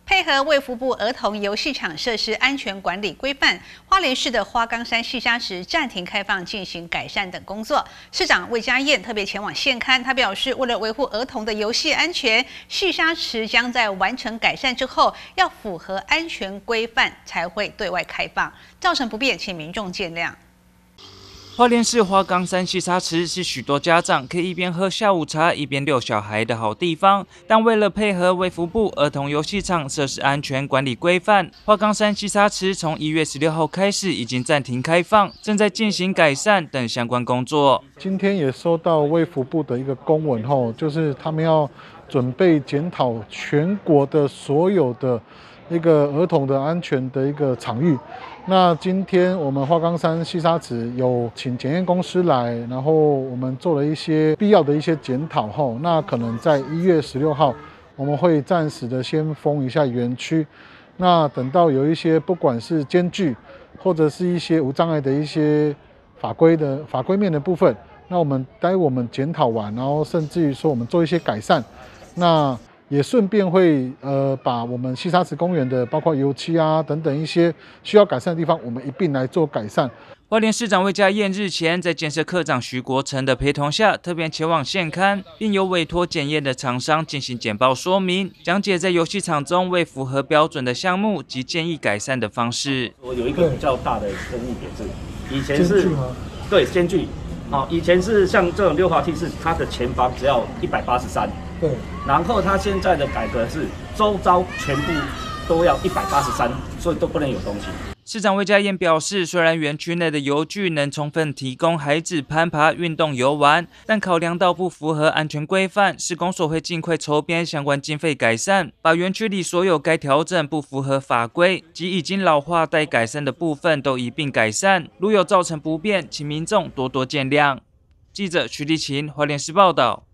配合卫福部儿童游戏场设施安全管理规范，花莲市的花岗山戏沙池暂停开放进行改善等工作。市长魏家燕特别前往现勘，他表示，为了维护儿童的游戏安全，戏沙池将在完成改善之后，要符合安全规范才会对外开放，造成不便，请民众见谅。 花莲市花岗山戏沙池是许多家长可以一边喝下午茶一边遛小孩的好地方，但为了配合卫福部儿童游戏场设施安全管理规范，花岗山戏沙池从1月16号开始已经暂停开放，正在进行改善等相关工作。 今天也收到卫福部的一个公文就是他们要准备检讨全国的所有的一个儿童的安全的一个场域。那今天我们花岗山戏沙池有请检验公司来，然后我们做了一些必要的一些检讨后，那可能在1月16号我们会暂时的先封一下园区。那等到有一些不管是监具或者是一些无障碍的一些法规面的部分，那我们检讨完，然后甚至于说我们做一些改善，那也顺便会把我们戏沙池公园的包括油漆啊等等一些需要改善的地方，我们一并来做改善。 花莲市长魏家燕日前在建设科长徐国成的陪同下，特别前往现勘，并由委托检验的厂商进行简报说明，讲解在游戏场中未符合标准的项目及建议改善的方式。 我有一个比较大的争议点是，以前是对监具，以前是像这种溜滑梯是它的前方只要183。对，然后他现在的改革是周遭全部都要183，所以都不能有东西。 市长魏家燕表示，虽然园区内的游具能充分提供孩子攀爬、运动、游玩，但考量到不符合安全规范，市公所会尽快筹编相关经费改善，把园区里所有该调整不符合法规及已经老化待改善的部分都一并改善。如有造成不便，请民众多多见谅。记者徐立琴，花莲市报道。